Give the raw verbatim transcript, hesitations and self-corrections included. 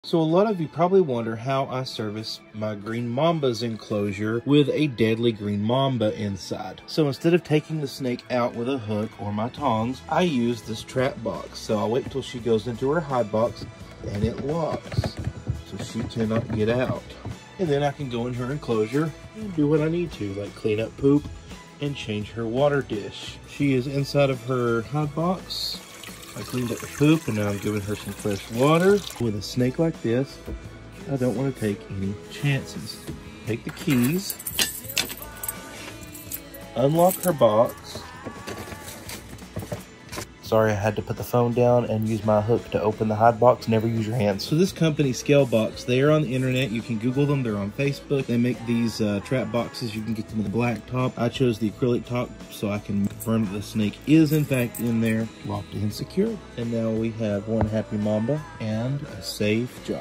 So a lot of you probably wonder how I service my green mamba's enclosure with a deadly green mamba inside. So instead of taking the snake out with a hook or my tongs, I use this trap box. So I'll wait until she goes into her hide box and it locks so she cannot get out. And then I can go in her enclosure and do what I need to, like clean up poop and change her water dish. She is inside of her hide box. I cleaned up the poop and now I'm giving her some fresh water. With a snake like this, I don't want to take any chances. Take the keys, unlock her box. Sorry, I had to put the phone down and use my hook to open the hide box. Never use your hands. So this company, Scale Box, they are on the internet. You can Google them. They're on Facebook. They make these uh, trap boxes. You can get them with a black top. I chose the acrylic top so I can confirm that the snake is in fact in there, locked and secured. And now we have one happy mamba and a safe job.